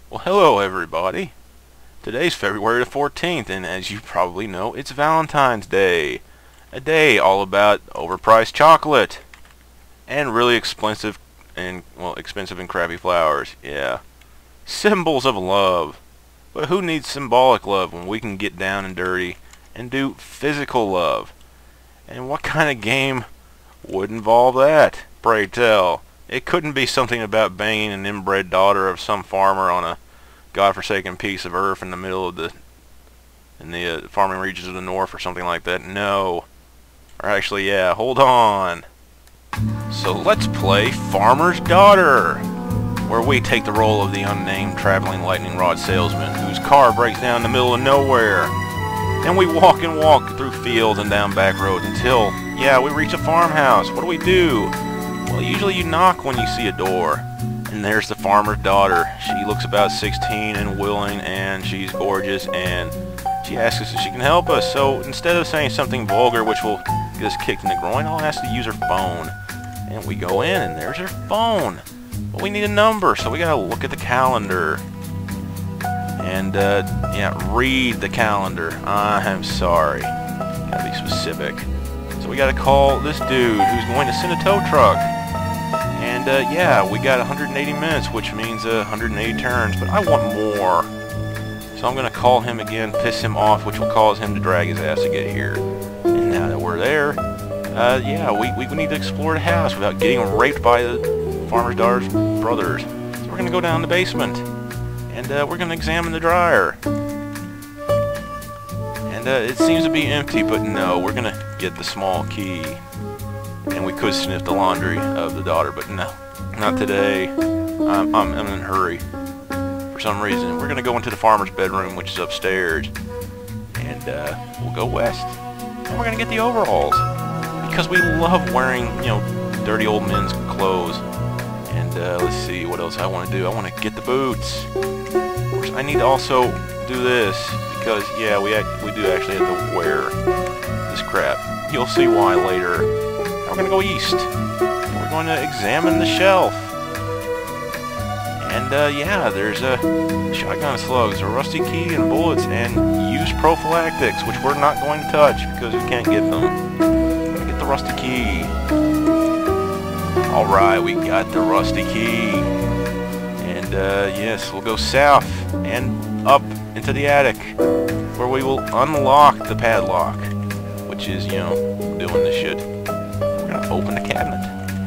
Well, hello everybody. Today's February the 14th, and as you probably know, it's Valentine's Day. A day all about overpriced chocolate and really expensive and crappy flowers. Yeah. Symbols of love. But who needs symbolic love when we can get down and dirty and do physical love? And what kind of game would involve that, pray tell? It couldn't be something about banging an inbred daughter of some farmer on a godforsaken piece of earth in the middle of the farming regions of the north or something like that. No. Or actually, yeah, hold on. So let's play Farmer's Daughter, where we take the role of the unnamed traveling lightning rod salesman whose car breaks down in the middle of nowhere. And we walk and walk through fields and down back roads until, yeah, we reach a farmhouse. What do? Well, usually you knock when you see a door. And there's the farmer's daughter. She looks about 16 and willing, and she's gorgeous, and she asks us if she can help us. So instead of saying something vulgar which will get us kicked in the groin, I'll ask to use her phone. And we go in, and there's her phone. But we need a number, so we gotta look at the calendar. And, yeah, read the calendar. I'm sorry. Gotta be specific. So we gotta call this dude who's going to send a tow truck. And, yeah, we got 180 minutes, which means 180 turns, but I want more. So I'm going to call him again, piss him off, which will cause him to drag his ass to get here. And now that we're there, yeah, we need to explore the house without getting raped by the farmer's daughter's brothers. So we're going to go down the basement, and we're going to examine the dryer. And it seems to be empty, but no, we're going to get the small key. And we could sniff the laundry of the daughter, but no, not today. I'm in a hurry for some reason. We're gonna go into the farmer's bedroom, which is upstairs, and we'll go west. And we're gonna get the overalls because we love wearing, dirty old men's clothes. And let's see what else I want to do. I want to get the boots. Of course, I need to also do this because, yeah, we do actually have to wear this crap. You'll see why later. We're going to go east. We're going to examine the shelf. And, yeah, there's shotgun slugs, a rusty key, and bullets, and used prophylactics, which we're not going to touch because we can't get them. We're going to get the rusty key. Alright, we got the rusty key. And, yes, we'll go south and up into the attic, where we will unlock the padlock, which is, doing this shit. Open the cabinet.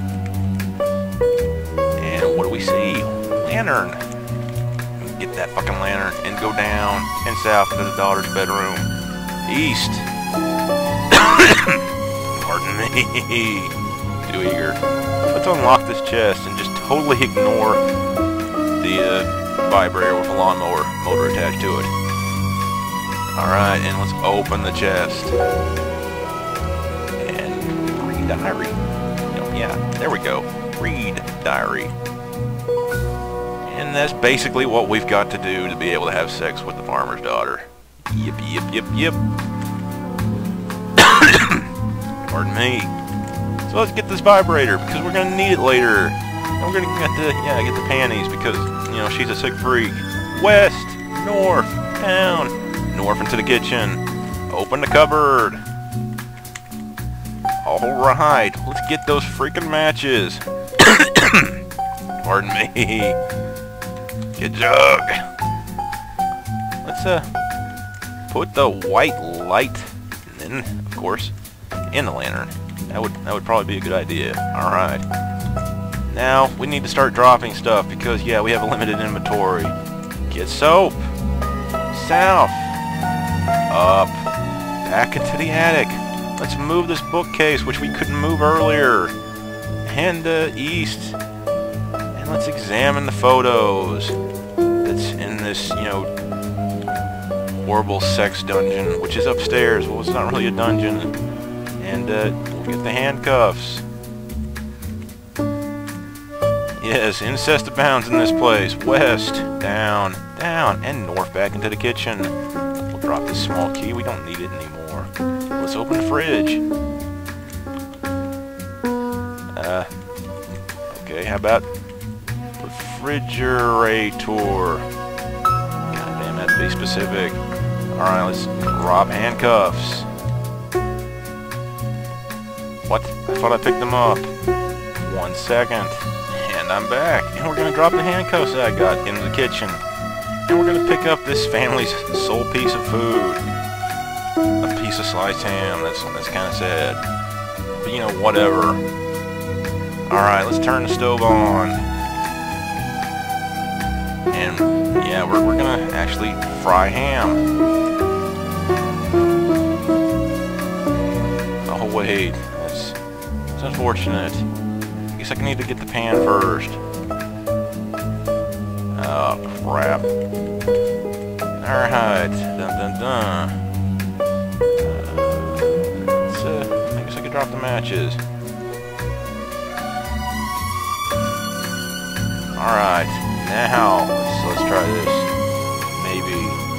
And what do we see? Lantern. Get that fucking lantern and go down and south into the daughter's bedroom. East. Pardon me. Too eager. Let's unlock this chest and just totally ignore the vibrator with a lawnmower motor attached to it. Alright, and let's open the chest. Diary. Yeah, there we go. Read diary. And that's basically what we've got to do to be able to have sex with the farmer's daughter. Yep. Pardon me. So let's get this vibrator because we're gonna need it later. And we're gonna get the panties because, she's a sick freak. West, north, down, north into the kitchen. Open the cupboard. Alright, let's get those freaking matches. Pardon me. Get jug. Let's put the white light, and then, of course, in the lantern. That would probably be a good idea. Alright. Now, we need to start dropping stuff because, yeah, we have a limited inventory. Get soap. South. Up. Back into the attic. Let's move this bookcase, which we couldn't move earlier. And east. And let's examine the photos that's in this, horrible sex dungeon, which is upstairs. Well, it's not really a dungeon. And we'll get the handcuffs. Yes, incest abounds in this place. West, down, and north back into the kitchen. We'll drop this small key. We don't need it anymore. Let's open the fridge. Okay, how about refrigerator? Be specific. Alright, let's drop handcuffs. What? I thought I picked them up. 1 second. And I'm back. And we're going to drop the handcuffs that I got into the kitchen. And we're going to pick up this family's sole piece of food. A piece of sliced ham. That's kind of sad. But you know, whatever. Alright, let's turn the stove on. And yeah, we're going to actually fry ham. Oh wait, that's unfortunate. I guess I need to get the pan first. Oh crap. Alright, dun. I guess I could drop the matches. Alright, now let's try this. Maybe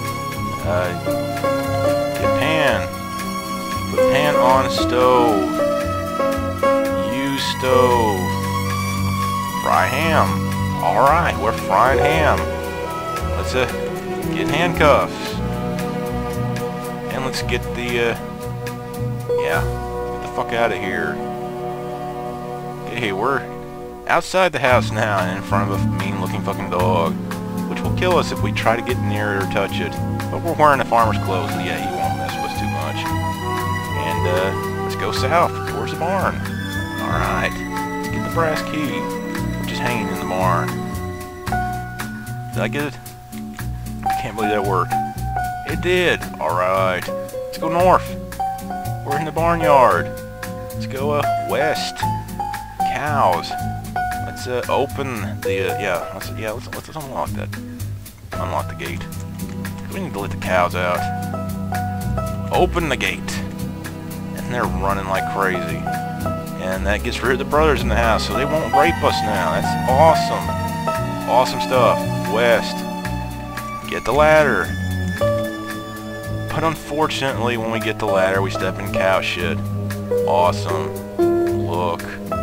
get pan. Put pan on stove. Use stove. Fry ham. Alright, we're frying ham. Let's get handcuffs. And let's get the get the fuck out of here. Okay, we're outside the house now and in front of a mean looking fucking dog, which will kill us if we try to get near it or touch it. But we're wearing the farmer's clothes, so yeah, he won't mess with us too much. And let's go south towards the barn. Alright, let's get the brass key, which is hanging in the barn. Did I get it? I can't believe that worked. It did! Alright, let's go north. We're in the barnyard. Let's go west. Cows. Let's open the let's unlock that. Unlock the gate. We need to let the cows out. Open the gate. And they're running like crazy. And that gets rid of the brothers in the house, so they won't rape us now. That's awesome. Awesome stuff. West. Get the ladder. But unfortunately, when we get the ladder, we step in cow shit. Awesome. Look.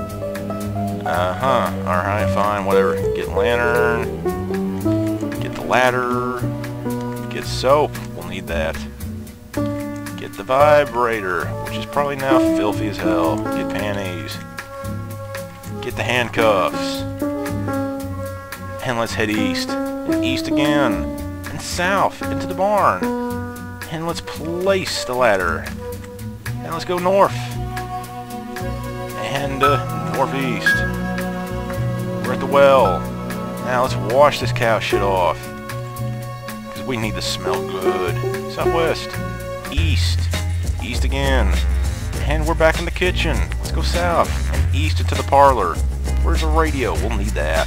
Alright, fine, whatever. Get lantern. Get the ladder. Get soap. We'll need that. Get the vibrator, which is probably now filthy as hell. Get panties. Get the handcuffs. And let's head east. And east again. And south into the barn. And let's place the ladder. Now let's go north. And northeast. We're at the well. Now let's wash this cow shit off. Because we need to smell good. Southwest. East. East again. And we're back in the kitchen. Let's go south. And east into the parlor. Where's the radio? We'll need that.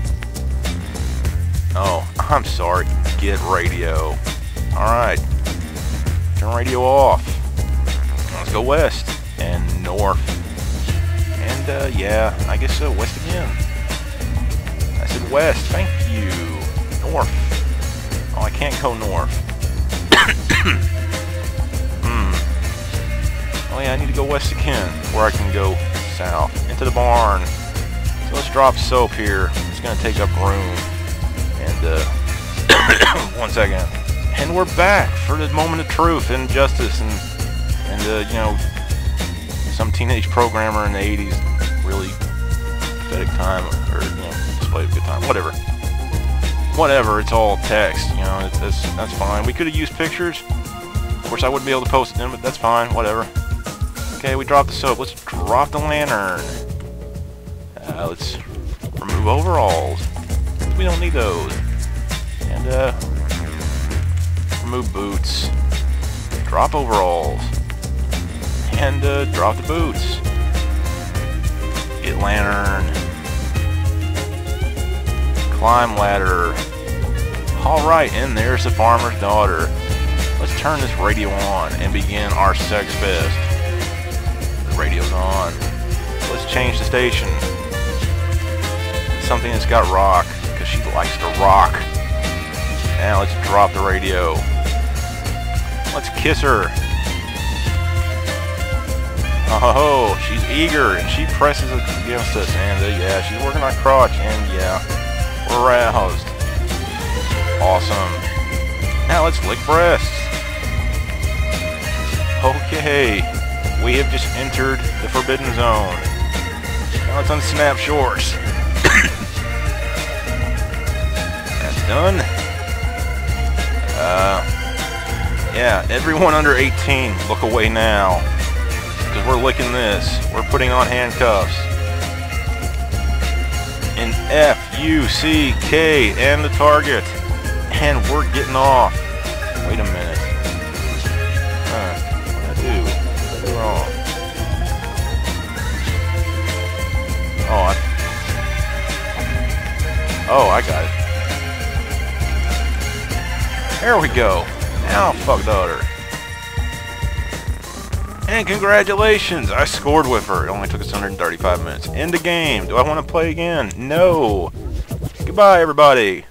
Oh, I'm sorry. Get radio. Alright. Turn radio off. Let's go west. And north. And, yeah, I guess west again. I said west, thank you. North. Oh, I can't go north. Oh yeah, I need to go west again, where I can go south, into the barn. So let's drop soap here. It's going to take up room. And, 1 second. And we're back for the moment of truth and justice and you know, some teenage programmer in the 80s really pathetic time, or, you know, displayed a good time, whatever. Whatever, it's all text, you know, that's fine. We could have used pictures. Of course, I wouldn't be able to post it in, but that's fine, whatever. Okay, we dropped the soap. Let's drop the lantern. Let's remove overalls. We don't need those. And, remove boots. Drop overalls. And, drop the boots. Get lantern. Climb ladder. Alright, and there's the farmer's daughter. Let's turn this radio on and begin our sex fest. The radio's on. Let's change the station. Something that's got rock, because she likes to rock. Now let's drop the radio. Let's kiss her. Oh, she's eager, and she presses against us, and yeah, she's working on crotch, and yeah, we're aroused. Awesome. Now let's lick breasts. Okay, we have just entered the forbidden zone. Now let's unsnap shorts. That's done. Yeah, everyone under 18, look away now. Because we're licking this. We're putting on handcuffs. And F-U-C-K and the target. And we're getting off. Wait a minute. What did I do? What did I do wrong? Oh, I got it. There we go. Now fuck the udder. And congratulations, I scored with her. It only took us 135 minutes. End the game. Do I want to play again? No. Goodbye, everybody.